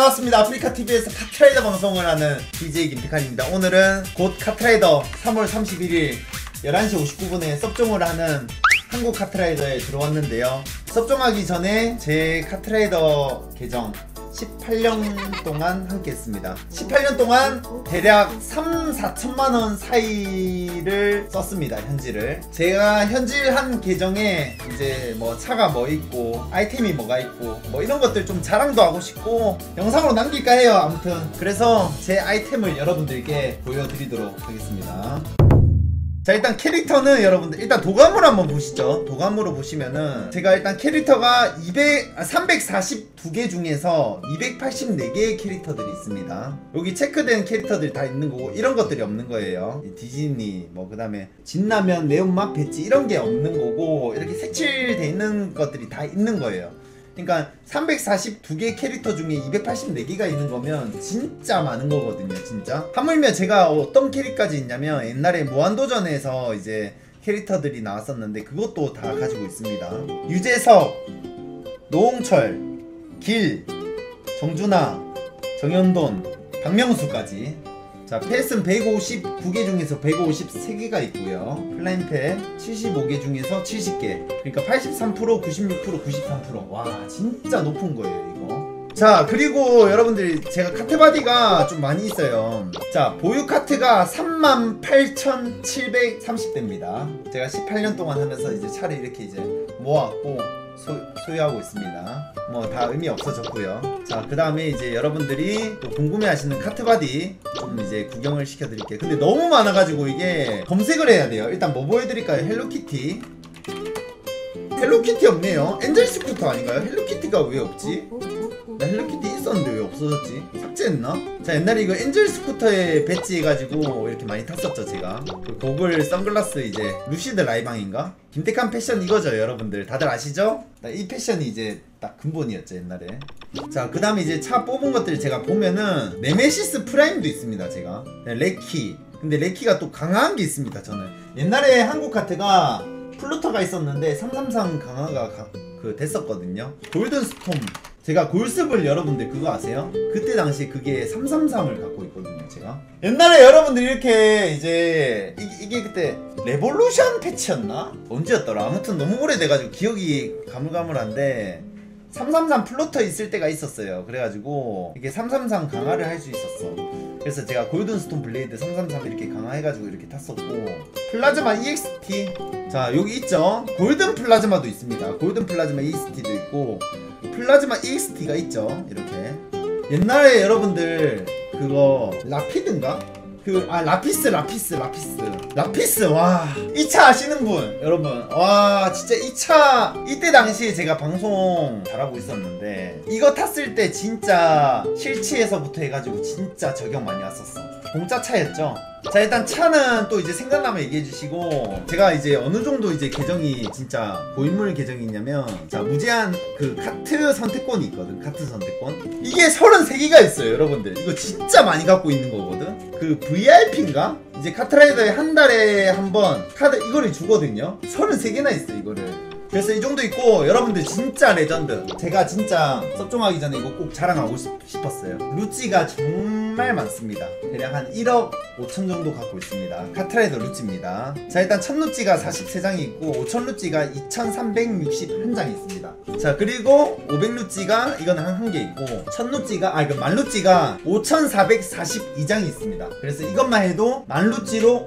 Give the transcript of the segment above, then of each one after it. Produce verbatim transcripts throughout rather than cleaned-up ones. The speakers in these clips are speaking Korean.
반갑습니다. 아프리카티비에서 카트라이더 방송을 하는 디제이 김태칸입니다. 오늘은 곧 카트라이더 삼월 삼십일일 열한 시 오십구 분에 섭종을 하는 한국 카트라이더에 들어왔는데요. 섭종하기 전에 제 카트라이더 계정 십팔 년 동안 함께 했습니다. 십팔 년 동안 대략 삼, 사천만원 사이를 썼습니다. 현질을. 제가 현질한 계정에 이제 뭐 차가 뭐 있고 아이템이 뭐가 있고 뭐 이런 것들 좀 자랑도 하고 싶고 영상으로 남길까 해요. 아무튼 그래서 제 아이템을 여러분들께 보여드리도록 하겠습니다. 자, 일단 캐릭터는 여러분들 일단 도감으로 한번 보시죠. 도감으로 보시면은 제가 일단 캐릭터가 이백, 아, 삼백사십이 개 중에서 이백팔십사 개의 캐릭터들이 있습니다. 여기 체크된 캐릭터들이 다 있는 거고 이런 것들이 없는 거예요. 디즈니 뭐 그 다음에 진라면, 매운맛, 배지 이런 게 없는 거고 이렇게 색칠돼 있는 것들이 다 있는 거예요. 그러니까 삼백사십이 개 캐릭터 중에 이백팔십사 개가 있는 거면 진짜 많은 거거든요. 진짜 하물며 제가 어떤 캐릭까지 있냐면 옛날에 무한도전에서 이제 캐릭터들이 나왔었는데 그것도 다 가지고 있습니다. 유재석, 노홍철, 길, 정준하, 정현돈, 박명수까지. 자, 펫은 백오십구 개 중에서 백오십삼 개가 있고요. 플라잉펫 칠십오 개 중에서 칠십 개. 그러니까 팔십삼 퍼센트, 구십육 퍼센트, 구십삼 퍼센트. 와, 진짜 높은 거예요, 이거. 자, 그리고 여러분들 제가 카트바디가 좀 많이 있어요. 자, 보유 카트가 삼만 팔천칠백삼십 대입니다. 제가 십팔 년 동안 하면서 이제 차를 이렇게 이제 모았고 소, 소유하고 있습니다. 뭐 다 의미 없어졌고요. 자, 그 다음에 이제 여러분들이 또 궁금해하시는 카트바디 좀 이제 구경을 시켜드릴게요. 근데 너무 많아가지고 이게 검색을 해야 돼요. 일단 뭐 보여드릴까요? 헬로키티. 헬로키티 없네요. 엔젤 스쿠터 아닌가요? 헬로키티가 왜 없지? 나 헬로키티 있었는데 왜 없어졌지? 삭제했나? 자, 옛날에 이거 엔젤 스쿠터에 배치 해가지고 이렇게 많이 탔었죠, 제가. 그 고글, 선글라스 이제 루시드 라이방인가? 김태칸 패션 이거죠, 여러분들. 다들 아시죠? 이 패션이 이제 딱 근본이었죠, 옛날에. 자, 그 다음에 이제 차 뽑은 것들 제가 보면은 네메시스 프라임도 있습니다, 제가. 레키. 근데 레키가 또 강한 게 있습니다, 저는. 옛날에 한국 카트가 플루터가 있었는데 삼삼삼 강화가 가, 그 됐었거든요. 골든스톰. 제가 골습을 여러분들 그거 아세요? 그때 당시에 그게 삼삼삼을 갖고 있거든요, 제가. 옛날에 여러분들 이렇게 이제 이, 이게 그때 레볼루션 패치였나? 언제였더라? 아무튼 너무 오래돼가지고 기억이 가물가물한데 삼삼삼 플로터 있을 때가 있었어요. 그래가지고 이게 삼삼삼 강화를 할 수 있었어. 그래서 제가 골든스톤 블레이드 삼삼삼 이렇게 강화해가지고 이렇게 탔었고, 플라즈마 이엑스티. 자, 여기 있죠? 골든 플라즈마도 있습니다. 골든 플라즈마 이엑스티도 있고 플라즈마 이엑스티가 있죠. 이렇게. 옛날에 여러분들 그거 라피드인가? 그, 아, 라피스, 라피스, 라피스. 라피스, 와. 이 차 아시는 분, 여러분. 와, 진짜 이 차, 이때 당시에 제가 방송 잘하고 있었는데, 이거 탔을 때 진짜 실치에서부터 해가지고 진짜 적용 많이 왔었어. 공짜 차였죠? 자, 일단 차는 또 이제 생각나면 얘기해 주시고, 제가 이제 어느 정도 이제 계정이 진짜 고인물 계정이 있냐면, 자, 무제한 그 카트 선택권이 있거든. 카트 선택권. 이게 서른세 개가 있어요, 여러분들. 이거 진짜 많이 갖고 있는 거거든. 그 브이아이피인가? 이제 카트라이더에 한 달에 한 번 카드 이거를 주거든요. 서른세 개나 있어, 이거를. 그래서 이 정도 있고, 여러분들 진짜 레전드. 제가 진짜 섭종하기 전에 이거 꼭 자랑하고 싶었어요. 루찌가 정말 많습니다. 대략 한 일억 오천 정도 갖고 있습니다. 카트라이더 루찌입니다. 자, 일단 천 루찌가 사십삼 장이 있고 오천 루찌가 이천삼백육십일 장이 있습니다. 자, 그리고 오백 루찌가 이거는 한 개 있고 천 루찌가, 아, 이거 만 루찌가 오천사백사십이 장이 있습니다. 그래서 이것만 해도 만 루찌로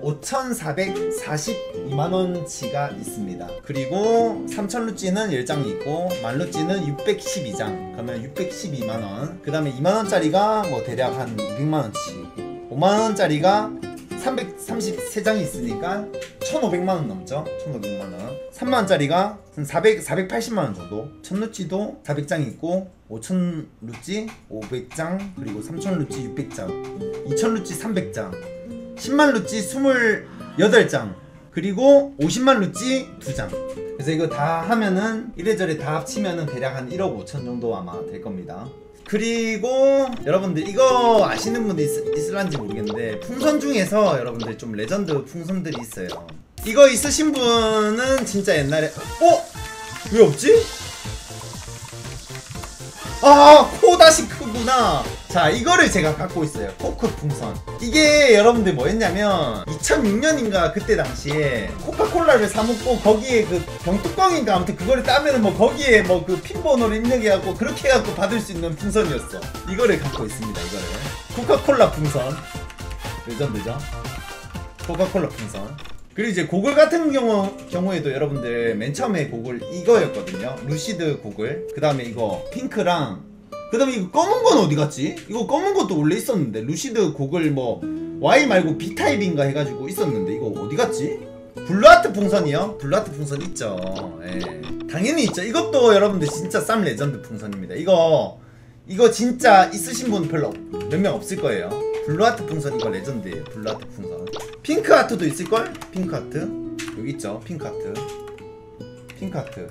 오천사백사십이만 원치가 있습니다. 그리고 삼천 루찌는 십 장이 있고 만 루찌는 육백십이 장. 그러면 육백십이만 원. 그 다음에 이만 원짜리가 뭐 대략 한 이백만 원치. 오만 원짜리가 삼백삼십삼 장이 있으니까 천오백만 원 넘죠. 천오백만 원. 삼만 원짜리가 한 사백, 사백팔십만 원 정도. 천 루찌도 사백 장이 있고 오천 루찌 오백 장, 그리고 삼천 루찌 육백 장, 이천 루찌 삼백 장, 십만 루찌 이십팔 장, 그리고 오십만 루찌 두 장. 그래서 이거 다 하면은 이래저래 다 합치면은 대략 한 일억 오천 정도 아마 될 겁니다. 그리고 여러분들 이거 아시는 분들 있, 있을란지 모르겠는데 풍선 중에서 여러분들 좀 레전드 풍선들이 있어요. 이거 있으신 분은 진짜 옛날에 어? 왜 없지? 아, 코 다시 크구나. 자, 이거를 제가 갖고 있어요. 코크 풍선. 이게 여러분들 뭐였냐면 이천육 년인가 그때 당시에 코카콜라를 사 먹고 거기에 그 병뚜껑인가 아무튼 그거를 따면은 뭐 거기에 뭐 그 핀번호를 입력해갖고 그렇게 해갖고 받을 수 있는 풍선이었어. 이거를 갖고 있습니다. 이거를 코카콜라 풍선. 레전드죠? 코카콜라 풍선. 그리고 이제 고글 같은 경우, 경우에도 여러분들 맨 처음에 고글 이거였거든요. 루시드 고글. 그 다음에 이거 핑크랑 그 다음에 이거 검은 건 어디 갔지? 이거 검은 것도 원래 있었는데 루시드 고글 뭐 Y 말고 B 타입인가 해가지고 있었는데 이거 어디 갔지? 블루하트 풍선이요? 블루하트 풍선 있죠. 예. 당연히 있죠. 이것도 여러분들 진짜 쌈 레전드 풍선입니다. 이거 이거 진짜 있으신 분 별로 몇 명 없을 거예요. 블루하트 풍선 이거 레전드예요. 블루하트 풍선. 핑크하트도 있을걸? 핑크하트 여기 있죠. 핑크하트 핑크하트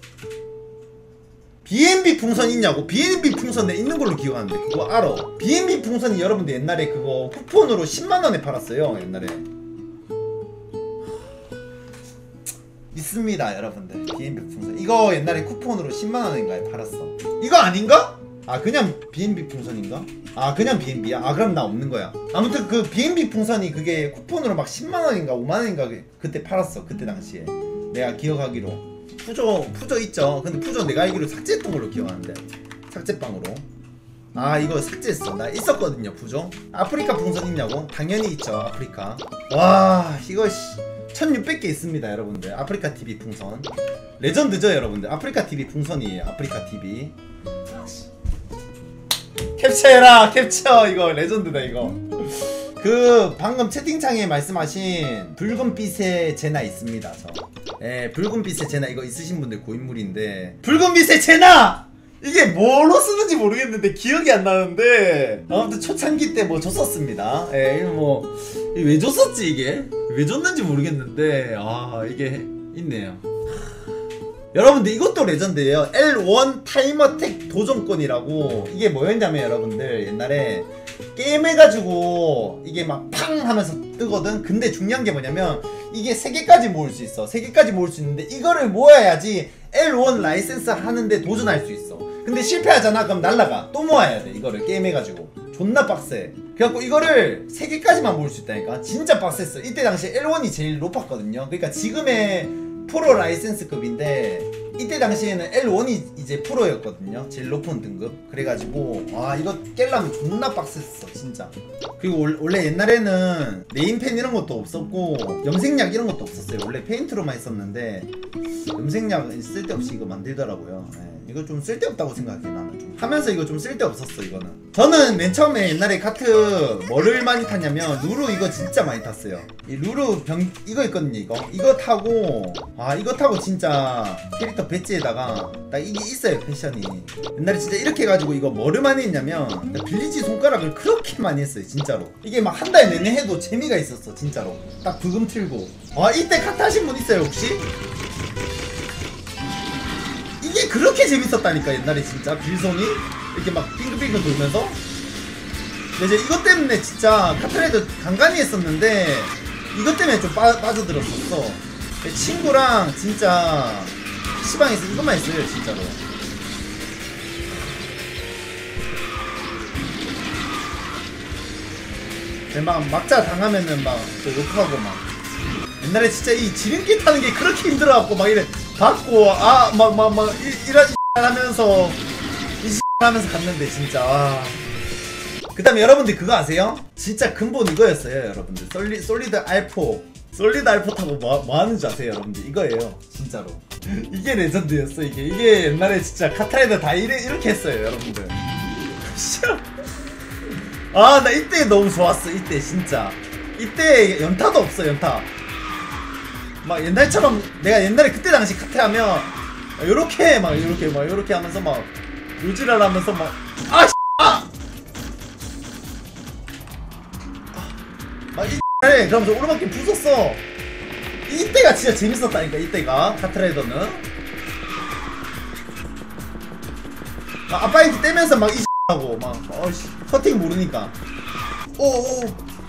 비엔비 풍선 있냐고? 비엔비 풍선 내 있는 걸로 기억하는데 그거 알아. 비엔비 풍선이 여러분들 옛날에 그거 쿠폰으로 십만 원에 팔았어요. 옛날에 있습니다 여러분들. 비엔비 풍선 이거 옛날에 쿠폰으로 십만 원인가에 팔았어. 이거 아닌가? 아 그냥 비엔비 풍선인가? 아 그냥 비엔비야? 아 그럼 나 없는 거야. 아무튼 그 비엔비 풍선이 그게 쿠폰으로 막 십만 원인가 오만 원인가 그때 팔았어. 그때 당시에 내가 기억하기로. 푸조 푸조 있죠. 근데 푸조 내가 알기로 삭제했던 걸로 기억하는데 삭제빵으로. 아 이거 삭제했어. 나 있었거든요 푸조. 아프리카 풍선 있냐고? 당연히 있죠 아프리카. 와 이거 씨 천육백 개 있습니다 여러분들. 아프리카 티비 풍선 레전드죠 여러분들. 아프리카 티비 풍선이에요. 아프리카 티비. 캡처해라 캡처. 이거 레전드다 이거. 그 방금 채팅창에 말씀하신 붉은빛의 제나 있습니다 저. 예, 붉은빛의 제나 이거 있으신 분들 고인물인데 붉은빛의 제나! 이게 뭐로 쓰는지 모르겠는데 기억이 안 나는데 아무튼 초창기 때 뭐 줬었습니다. 예, 이거 뭐 왜 줬었지 이게? 왜 줬는지 모르겠는데 아 이게 있네요. 여러분들 이것도 레전드예요. 엘 원 타임어택 도전권이라고. 이게 뭐였냐면 여러분들 옛날에 게임 해가지고 이게 막 팡 하면서 뜨거든. 근데 중요한 게 뭐냐면 이게 세 개까지 모을 수 있어. 세 개까지 모을 수 있는데 이거를 모아야지 엘 원 라이센스 하는데 도전할 수 있어. 근데 실패하잖아. 그럼 날라가. 또 모아야 돼. 이거를 게임 해가지고 존나 빡세. 그래갖고 이거를 세 개까지만 모을 수 있다니까. 진짜 빡셌어. 이때 당시에 엘 원이 제일 높았거든요. 그러니까 지금의 프로 라이센스급인데 이때 당시에는 엘 원이 이제 프로였거든요. 제일 높은 등급. 그래가지고 와 이거 깰려면 존나 빡셌어 진짜. 그리고 원래 옛날에는 네임펜 이런 것도 없었고 염색약 이런 것도 없었어요. 원래 페인트로만 했었는데 염색약 쓸데없이 이거 만들더라고요. 네. 이거 좀 쓸데없다고 생각해 나는. 좀 하면서 이거 좀 쓸데없었어 이거는. 저는 맨 처음에 옛날에 카트 뭐를 많이 탔냐면 루루 이거 진짜 많이 탔어요. 이 루루 병 이거 있거든요. 이거 이거 타고 아 이거 타고 진짜 캐릭터 배지에다가 딱 이게 있어요 패션이. 옛날에 진짜 이렇게 해가지고 이거 뭐를 많이 했냐면 빌리지 손가락을 그렇게 많이 했어요 진짜로. 이게 막 한 달 내내 해도 재미가 있었어 진짜로. 딱 부금 틀고. 와 이때 카트 하신 분 있어요 혹시? 이게 그렇게 재밌었다니까 옛날에 진짜. 빌손이 이렇게 막 빙글빙글 돌면서. 근데 이제 이것 때문에 진짜 카트라이더 간간히 했었는데 이것 때문에 좀 빠, 빠져들었었어. 친구랑 진짜 피시방에서 이것만 했어요 진짜로. 막 막자 당하면은 막 또 욕하고 막. 옛날에 진짜 이 지름길 타는 게 그렇게 힘들어갖고 막 이래 받고 아 막 막 막 이러지 하면서 이 하면서 갔는데 진짜. 아. 그 다음에 여러분들 그거 아세요? 진짜 근본 이거였어요 여러분들. 솔리, 솔리드 알포 솔리드 알포 타고 뭐, 뭐 하는지 아세요 여러분들? 이거예요 진짜로. 이게 레전드였어. 이게 이게 옛날에 진짜 카트라이더 다 이래, 이렇게 했어요 여러분들. 아 나 이때 너무 좋았어. 이때 진짜 이때 연타도 없어 연타. 막 옛날처럼 내가 옛날에 그때 당시 카트 하면 요렇게 막 요렇게 막 요렇게 하면서 막 요지랄 하면서 막 아! 아! 막 이 해 그러면서 오르막길 부쉈어. 이때가 진짜 재밌었다니까 이때가 카트라이더는. 막 아빠이트 떼면서 막 이 하고 막 어이씨 커팅 모르니까 오오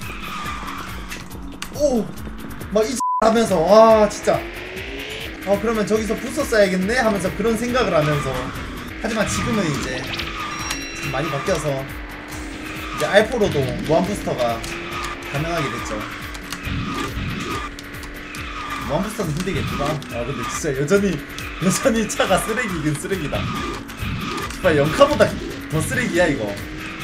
오 막 이 하면서 와 진짜 어 그러면 저기서 부쉈어야겠네 하면서 그런 생각을 하면서. 하지만 지금은 이제 참 많이 바뀌어서 이제 알포로도 무한 부스터가 가능하게 됐죠. 무한 부스터는 힘들겠구나. 아 근데 진짜 여전히 여전히 차가 쓰레기긴 쓰레기다. 정말 영카보다 더 쓰레기야 이거.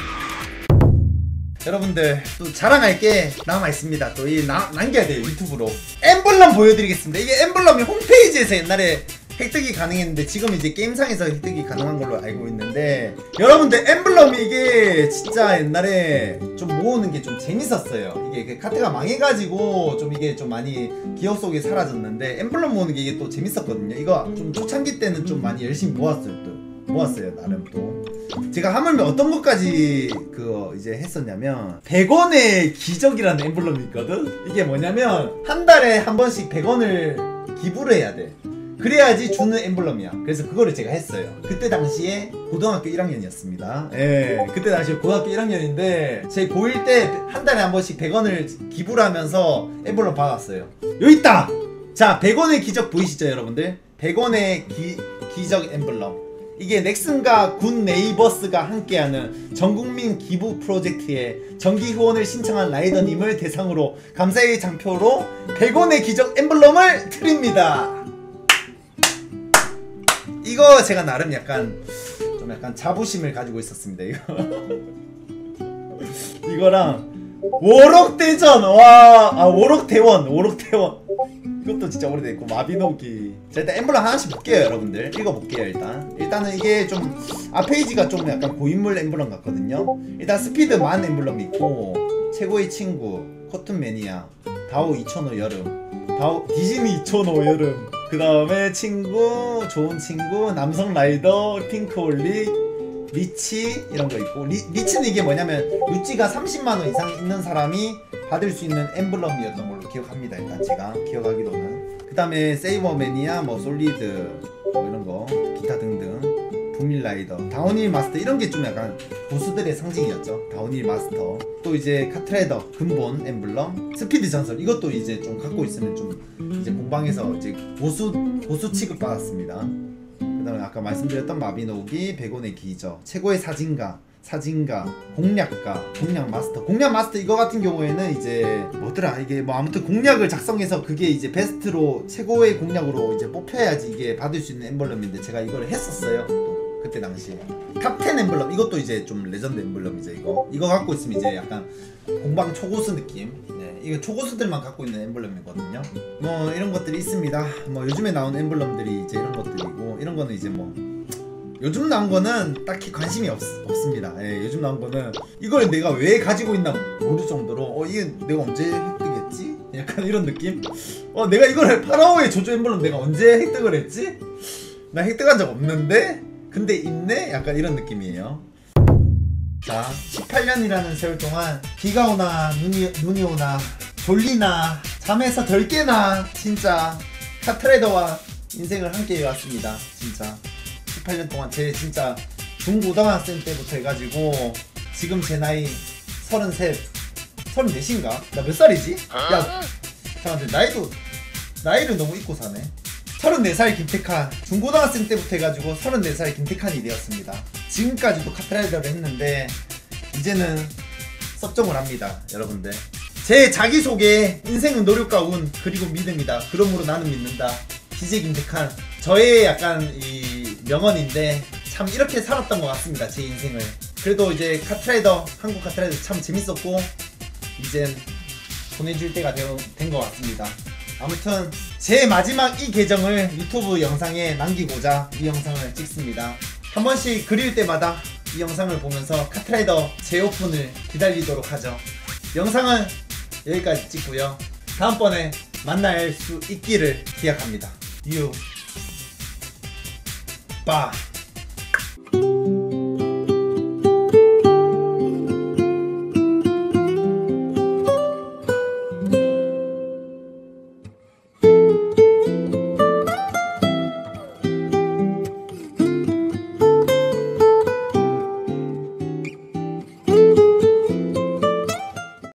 여러분들 또 자랑할 게 남아있습니다. 또 이 남겨야 돼요 유튜브로. 엠블럼 보여드리겠습니다. 이게 엠블럼이 홈페이지에서 옛날에 획득이 가능했는데 지금 이제 게임상에서 획득이 가능한 걸로 알고 있는데, 여러분들 엠블럼이 이게 진짜 옛날에 좀 모으는 게 좀 재밌었어요. 이게 카트가 망해가지고 좀 이게 좀 많이 기억 속에 사라졌는데 엠블럼 모으는 게 이게 또 재밌었거든요. 이거 좀 초창기 때는 좀 많이 열심히 모았어요. 또 모았어요 나름. 또 제가 하물며 어떤 것까지 그 이제 했었냐면 백 원의 기적이라는 엠블럼이 있거든. 이게 뭐냐면 한 달에 한 번씩 백 원을 기부를 해야 돼. 그래야지 주는 엠블럼이야. 그래서 그거를 제가 했어요. 그때 당시에 고등학교 일 학년이었습니다. 예, 그때 당시에 고등학교 일 학년인데 제 고일 때 한 달에 한 번씩 백 원을 기부를 하면서 엠블럼 받았어요. 여기 있다! 자, 백 원의 기적 보이시죠 여러분들? 백 원의 기, 기적 엠블럼. 이게 넥슨과 군 네이버스가 함께하는 전국민 기부 프로젝트에 정기 후원을 신청한 라이더님을 대상으로 감사의 장표로 백 원의 기적 엠블럼을 드립니다. 이거 제가 나름 약간 좀 약간 자부심을 가지고 있었습니다. 이거 이거랑 워럭대전, 와, 아 워럭대원, 워럭대원 이것도 진짜 오래됐고, 마비노기. 자, 일단 엠블럼 하나씩 볼게요 여러분들. 읽어볼게요. 일단 일단은 이게 좀 앞페이지가 좀 약간 고인물 엠블럼 같거든요. 일단 스피드만 엠블럼이 있고, 최고의 친구, 커튼 매니아, 다오 이천오 여름, 다오 디즈니 이천오 여름, 그 다음에 친구, 좋은 친구, 남성 라이더, 핑크홀릭, 리치 이런 거 있고, 리, 리치는 이게 뭐냐면 루찌가 삼십만 원 이상 있는 사람이 받을 수 있는 엠블럼이었던 걸로 기억합니다. 일단 제가 기억하기로는. 그 다음에 세이버 매니아, 뭐 솔리드, 뭐 이런 거, 기타 등등, 부밀 라이더, 다운힐 마스터 이런 게 좀 약간 고수들의 상징이었죠. 다운힐 마스터. 또 이제 카트라이더 근본 엠블럼, 스피드 전설 이것도 이제 좀 갖고 있으면 좀 이제 공방에서 이제 고수 고수 취급 받았습니다. 그 다음에 아까 말씀드렸던 마비노기, 백 원의 기적, 최고의 사진가, 사진가, 공략가, 공략 마스터. 공략 마스터 이거 같은 경우에는 이제 뭐더라 이게 뭐 아무튼 공략을 작성해서 그게 이제 베스트로 최고의 공략으로 이제 뽑혀야지 이게 받을 수 있는 엠블럼인데 제가 이걸 했었어요. 또 그때 당시에 탑텐 엠블럼 이것도 이제 좀 레전드 엠블럼이죠. 이거 이거 갖고 있으면 이제 약간 공방 초고수 느낌. 네, 이거 초고수들만 갖고 있는 엠블럼이거든요. 뭐 이런 것들이 있습니다. 뭐 요즘에 나온 엠블럼들이 이제 이런 것들이고, 이런 거는 이제 뭐 요즘 나온 거는 딱히 관심이 없, 없습니다. 예, 요즘 나온 거는 이걸 내가 왜 가지고 있나 모를 정도로 어 이게 내가 언제 획득했지? 약간 이런 느낌? 어 내가 이걸 파라오의 조조 엠블럼 내가 언제 획득을 했지? 나 획득한 적 없는데? 근데 있네? 약간 이런 느낌이에요. 자, 십팔 년이라는 세월 동안 비가 오나 눈이, 눈이 오나 졸리나 잠에서 덜 깨나 진짜 카트라이더와 인생을 함께 해왔습니다. 진짜 십팔 년 동안 제 진짜 중고등학생 때부터 해가지고 지금 제 나이 서른셋, 서른넷인가? 나 몇 살이지? 야 잠깐만, 나이도 나이를 너무 잊고 사네. 서른네 살 김태칸, 중고등학생 때부터 해가지고 서른네 살 김태칸이 되었습니다. 지금까지도 카트라이더를 했는데 이제는 섭정을 합니다. 여러분들 제 자기소개, 인생은 노력과 운 그리고 믿음이다. 그러므로 나는 믿는다. 디제이 김태칸. 저의 약간 이 명언인데 참 이렇게 살았던 것 같습니다. 제 인생을. 그래도 이제 카트라이더, 한국 카트라이더 참 재밌었고 이젠 보내줄 때가 된 것 같습니다. 아무튼 제 마지막 이 계정을 유튜브 영상에 남기고자 이 영상을 찍습니다. 한 번씩 그릴 때마다 이 영상을 보면서 카트라이더 재오픈을 기다리도록 하죠. 영상은 여기까지 찍고요. 다음번에 만날 수 있기를 기약합니다. 유 빠